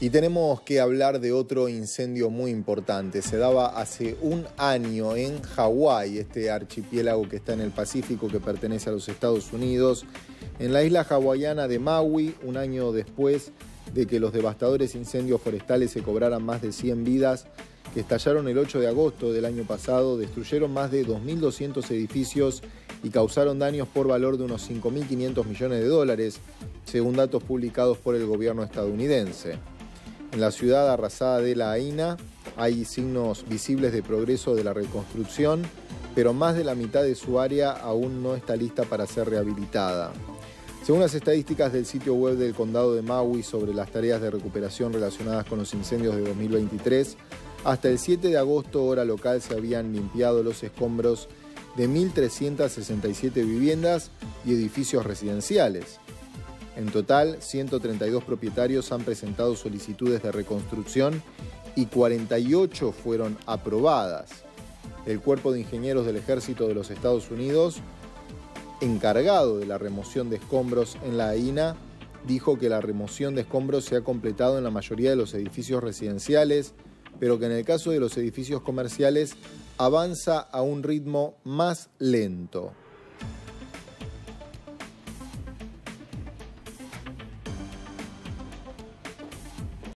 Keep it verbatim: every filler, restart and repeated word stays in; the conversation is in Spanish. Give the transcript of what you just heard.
Y tenemos que hablar de otro incendio muy importante. Se daba hace un año en Hawái, este archipiélago que está en el Pacífico, que pertenece a los Estados Unidos, en la isla hawaiana de Maui, un año después de que los devastadores incendios forestales se cobraran más de cien vidas, que estallaron el ocho de agosto del año pasado, destruyeron más de dos mil doscientos edificios y causaron daños por valor de unos cinco mil quinientos millones de dólares, según datos publicados por el gobierno estadounidense. En la ciudad arrasada de Lahaina hay signos visibles de progreso de la reconstrucción, pero más de la mitad de su área aún no está lista para ser rehabilitada. Según las estadísticas del sitio web del condado de Maui sobre las tareas de recuperación relacionadas con los incendios de dos mil veintitrés, hasta el siete de agosto, hora local, se habían limpiado los escombros de mil trescientas sesenta y siete viviendas y edificios residenciales. En total, ciento treinta y dos propietarios han presentado solicitudes de reconstrucción y cuarenta y ocho fueron aprobadas. El Cuerpo de Ingenieros del Ejército de los Estados Unidos, encargado de la remoción de escombros en Lahaina, dijo que la remoción de escombros se ha completado en la mayoría de los edificios residenciales, pero que en el caso de los edificios comerciales avanza a un ritmo más lento.